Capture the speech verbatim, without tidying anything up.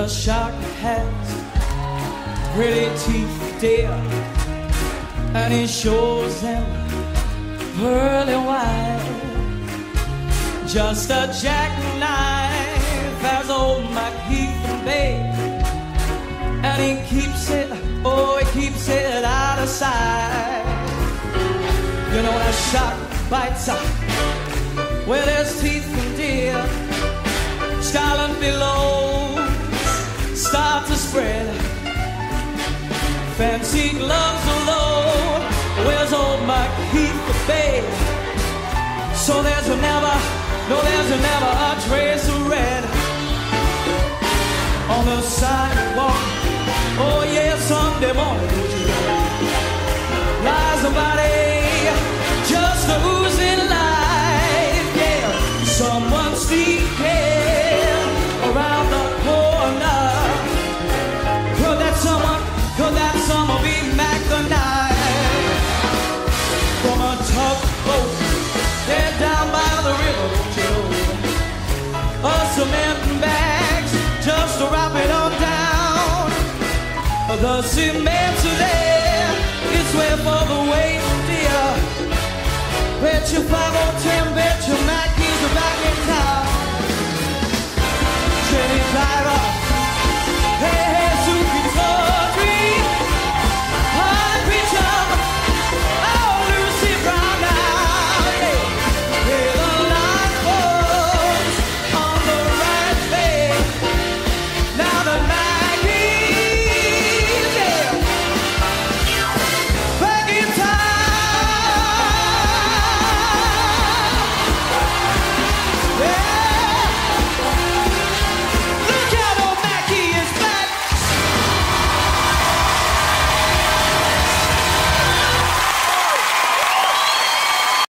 shark has pretty teeth, dear, and he shows them pearly white. Just a jackknife as old MacHeath Bay, and he keeps it, oh, he keeps it out of sight. You know that shark bites up with his teeth, and dear, scarlet billows start to spread. Fancy gloves alone, where's old MacHeath Bay? So there's a never, no, there's a never a trace of red on the sidewalk. Oh yeah, Sunday morning, lies a body just oozing life. Yeah, someone sneaking around the corner. Could that someone, could that someone be Mac the Knife from a tugboat? They're down by the river, don't you know? A cement bags just to wrap it all down. The cement's there, it's way for the weight, dear. Bet you five or ten, bet